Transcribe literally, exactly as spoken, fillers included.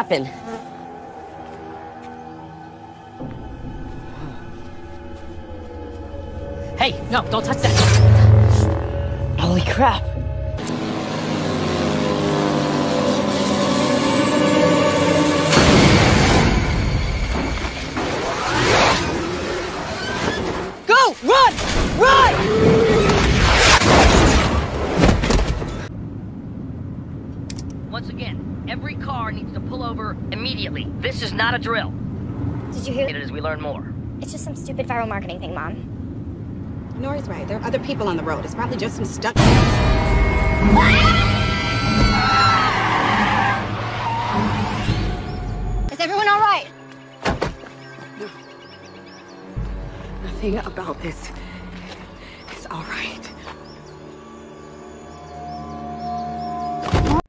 happen. Hey, no, don't touch that! Holy crap. Go! Run! Run! Once again, every car needs to pull over immediately. This is not a drill. Did you hear? It is as we learn more. It's just some stupid viral marketing thing, Mom. Nori's right. There are other people on the road. It's probably just some stuck... Is everyone all right? Nothing about this is all right.